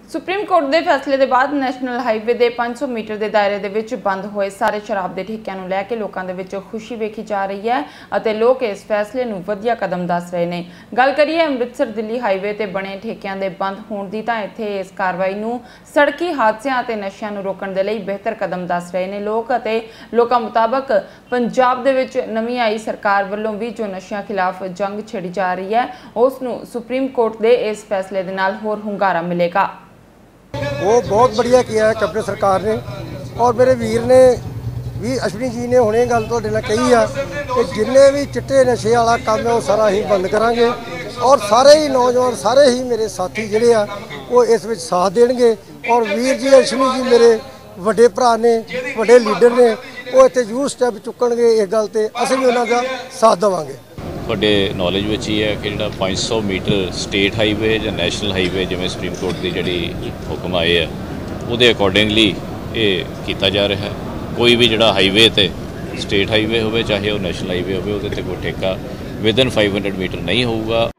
Supreme court के फैसले के बाद नैशनल हाईवे के 500 मीटर के दायरे दे विच बंद होए सारे शराब के ठेकिਆਂ ਨੂੰ ਲੈ ਕੇ लोगों के विच खुशी वेखी जा रही है और लोग इस फैसले ਨੂੰ ਵਧੀਆ कदम दस रहे हैं। गल करिए अमृतसर दिल्ली हाईवे ते बने ठेकिਆਂ ਦੇ बंद होने की, तो इत्थे इस कार्रवाई ਨੂੰ सड़की हादसों ते नशिਆਂ ਨੂੰ रोकਣ ਦੇ ਲਈ बेहतर कदम दस रहे हैं लोग। लोगों मुताबक पंजाब दे विच नवीं आई सरकार वालों भी जो नशिਆਂ खिलाफ जंग छिड़ी जा रही है उस नूं सुप्रीम कोर्ट के इस फैसले दे नाल होर हुंगारा मिलेगा। वो बहुत बढ़िया किया है कैप्टन सरकार ने, और मेरे वीर ने भी अश्विनी जी ने हुणे गल तुहाडे नाल कही है कि जिन्ने भी चिट्टे नशे वाला काम है वो सारा ही बंद करांगे, और सारे ही नौजवान सारे ही मेरे साथी जिहड़े आ वो इस विच साथ देणगे। और वीर जी अश्विनी जी मेरे वड्डे भरा ने, वड्डे लीडर ने, वो इत्थे जरूर स्टैप चुकणगे। इस गल ते असीं भी उन्हां दा साथ देवांगे। ਤੁਹਾਡੇ ਨੌਲੇਜ ਵਿੱਚ ਹੀ ਹੈ ਕਿ ਜਿਹੜਾ 500 ਮੀਟਰ ਸਟੇਟ ਹਾਈਵੇ ਜਾਂ ਨੈਸ਼ਨਲ ਹਾਈਵੇ ਜਿਵੇਂ ਸੁਪਰੀਮ ਕੋਰਟ ਦੀ ਜਿਹੜੀ ਹੁਕਮ ਆਏ ਹੈ ਉਹਦੇ ਅਕੋਰਡਿੰਗਲੀ ਇਹ ਕੀਤਾ ਜਾ ਰਿਹਾ ਹੈ। ਕੋਈ ਵੀ ਜਿਹੜਾ ਹਾਈਵੇ ਤੇ ਸਟੇਟ ਹਾਈਵੇ ਹੋਵੇ ਚਾਹੇ ਉਹ ਨੈਸ਼ਨਲ ਹਾਈਵੇ ਹੋਵੇ ਉਹਦੇ ਤੇ ਕੋਈ ਠੇਕਾ ਵਿਦਨ 500 ਮੀਟਰ ਨਹੀਂ ਹੋਊਗਾ।